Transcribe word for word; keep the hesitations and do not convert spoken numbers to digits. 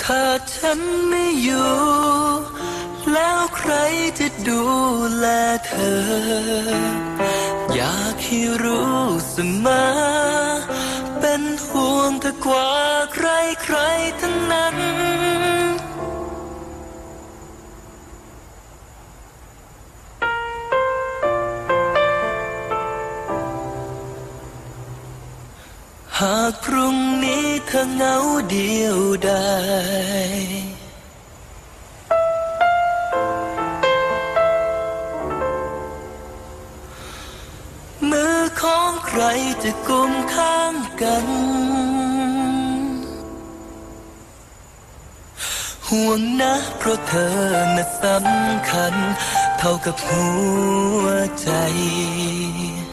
ถ้าฉันไม่อยู่แล้วใครจะดูแลเธออยากให้รู้เสมอเป็นห่วงเธอกว่าใครใครทั้งนั้นหากพรุ่งนี้เธอเหงาเดียวดายมือของใครจะกุมข้างกันห่วงนะเพราะเธอน่ะสำคัญเท่ากับหัวใจ